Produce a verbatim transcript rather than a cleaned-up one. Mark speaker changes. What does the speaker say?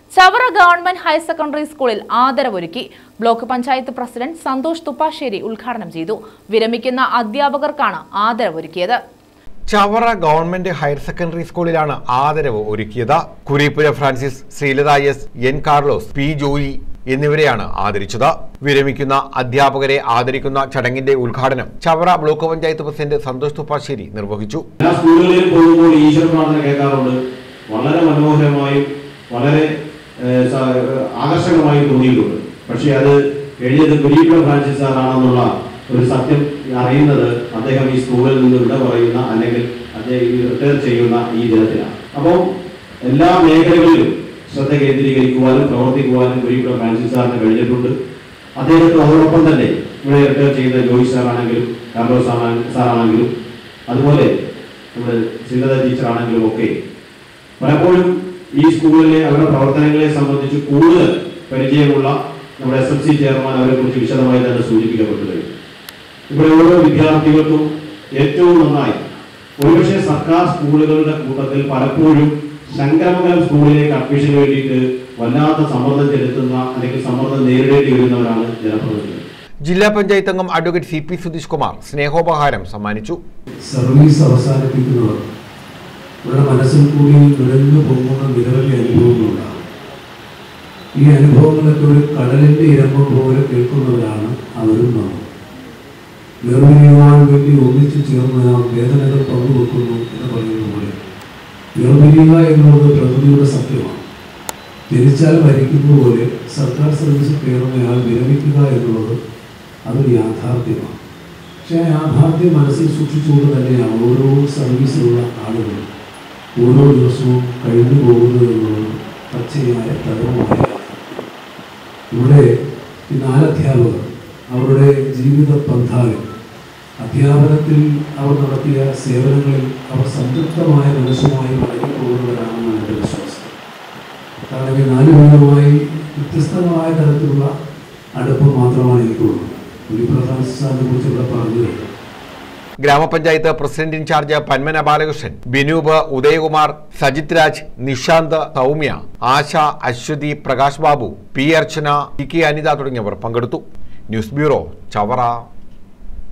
Speaker 1: Chavara government higher secondary സ്കൂളിൽ ആദരവൊരുക്കി. Block panchayat president Santhosh Thuppassery ഉദ്ഘാടനം ചെയ്തു. വിരമിക്കുന്ന അധ്യാപകർക്കാണ് ആദരവൊരുക്കിയത്.
Speaker 2: ചവറ ഗവൺമെന്റ് ഹയർ സെക്കൻഡറി സ്കൂളിലാണ് ആദരവ് ഒരുക്കിയത്. Kureeppura Francis, Sreelatha S, N Carlos, P Joy എന്നിവരെയാണ് ആദരിച്ചത്. വിരമിക്കുന്ന അധ്യാപകരെ ആദരിക്കുന്ന ചടങ്ങിന്റെ ഉദ്ഘാടനം ചവറ ബ്ലോക്ക് പഞ്ചായത്ത് പ്രസിഡന്റ് സന്തോഷ് തുപ്പാശ്ശേരി നിർവഹിച്ചു.
Speaker 3: സ്കൂളുകളിൽ പോകുമ്പോൾ ഈശ്വര പ്രാർത്ഥന കേൾക്കാറുണ്ട്. വളരെ മനോഹരമായും വളരെ ആകർഷകമായും തോന്നിയിട്ടുണ്ട്. പക്ഷേ അത് എഴുതിയത് കുരീപ്പുര ഫ്രാൻസിസ് സാറാണെന്നുള്ള ഒരു സത്യം അറിയുന്നത് അദ്ദേഹം ഈ സ്കൂളിൽ നിന്ന് വിട പറയുന്ന അല്ലെങ്കിൽ അദ്ദേഹം റിട്ടയർ ചെയ്യുന്ന ഈ ദിനത്തിലാണ്. അപ്പോൾ എല്ലാ മേഖലകളിലും ശ്രദ്ധ കേന്ദ്രീകരിക്കുവാനും പ്രവർത്തിക്കുവാനും കുരീപ്പുര ഫ്രാൻസിസ് സാറിന് കഴിഞ്ഞിട്ടുണ്ട്. അദ്ദേഹത്തിന് അതോടൊപ്പം തന്നെ ഇവിടെ റിട്ടയർ ചെയ്യുന്ന ജോയി സാറാണെങ്കിലും കാർലോസ് സാറാണെങ്കിലും അതുപോലെ നമ്മുടെ ശ്രീലത ടീച്ചറാണെങ്കിലും ഒക്കെ പലപ്പോഴും ഈ സ്കൂളിലെ അവരുടെ പ്രവർത്തനങ്ങളെ സംബന്ധിച്ച് കൂടുതൽ പരിചയമുള്ള നമ്മുടെ എസ് എഫ് സി ചെയർമാൻ അവരെ കുറിച്ച് വിശദമായി തന്നെ സൂചിപ്പിക്കപ്പെട്ടു കഴിഞ്ഞു. ഇവിടെ ഓരോ വിദ്യാർത്ഥികൾക്കും ഏറ്റവും നന്നായി ഒരുപക്ഷെ സർക്കാർ സ്കൂളുകളുടെ കൂട്ടത്തിൽ പലപ്പോഴും ശങ്കരമംഗലം സ്കൂളിലേക്ക് അഡ്മിഷന് വേണ്ടിയിട്ട് വല്ലാത്ത സമ്മർദ്ദം ചെലുത്തുന്ന അല്ലെങ്കിൽ സമ്മർദ്ദം നേരിടേണ്ടി വരുന്നവരാണ് ജനപ്രതിനിധികൾ.
Speaker 2: ജില്ലാ പഞ്ചായത്ത് അംഗം advocate C P Sudheesh Kumar സ്നേഹോപഹാരം സമ്മാനിച്ചു.
Speaker 4: സർവീസ് അവസാനിപ്പിക്കുന്നവർ അവരുടെ മനസ്സിൽ കൂടി വിളഞ്ഞു പോകുന്ന നിരവധി അനുഭവങ്ങളുണ്ടാകും. ഈ അനുഭവങ്ങളൊക്കെ ഒരു കടലിൻ്റെ ഇരമ്പം പോലെ കേൾക്കുന്നവരാണ് അവരും നമ്മൾ. വേർപിരിയുവാൻ വേണ്ടി ഒന്നിച്ചു ചേർന്ന് ആ വേദനകൾ പങ്കുവെക്കുന്നു എന്ന് പറയുന്ന പോലെ വേർപിരിയുക എന്നുള്ളത് പ്രകൃതിയുടെ സത്യമാണ്. ജനിച്ചാൽ മരിക്കുന്ന പോലെ സർക്കാർ സർവീസിൽ കയറുന്നയാൾ വിരമിക്കുക എന്നുള്ളത് അതൊരു യാഥാർത്ഥ്യമാണ്. പക്ഷേ ആ യാഥാർത്ഥ്യം മനസ്സിൽ സൂക്ഷിച്ചുകൊണ്ട് തന്നെയാണ് ഓരോ സർവീസിലുള്ള ആളുകൾ ഓരോ ദിവസവും കഴിഞ്ഞു പോകുന്നത് എന്നുള്ളത് പച്ചയായ തരവുമായ. ഇവിടെ ഈ നാലധ്യാപകർ അവരുടെ ജീവിത പന്ഥാവിൽ അധ്യാപനത്തിൽ അവർ നടത്തിയ സേവനങ്ങളിൽ അവർ സംതൃപ്തമായ മനസ്സുമായി മടങ്ങി പോകുന്നവരാണെന്നാണ് എൻ്റെ വിശ്വാസം. കാരണം ഈ നാല് പേരുമായി വ്യത്യസ്തമായ തരത്തിലുള്ള അടുപ്പം മാത്രമാണ് എനിക്കുള്ളത്. ഒരു പ്രധാന സാറിനെ കുറിച്ച് ഇവിടെ പറഞ്ഞു.
Speaker 2: ഗ്രാമപഞ്ചായത്ത് president in charge Panmana Balakrishnan, Binoop, Udayakumar, Sajith Raj, Nishanth, Soumya, Asha, Aswathy, Prakash Babu, P Archana, T K Anitha തുടങ്ങിയവർ പങ്കെടുത്തു. News bureau, Chavara.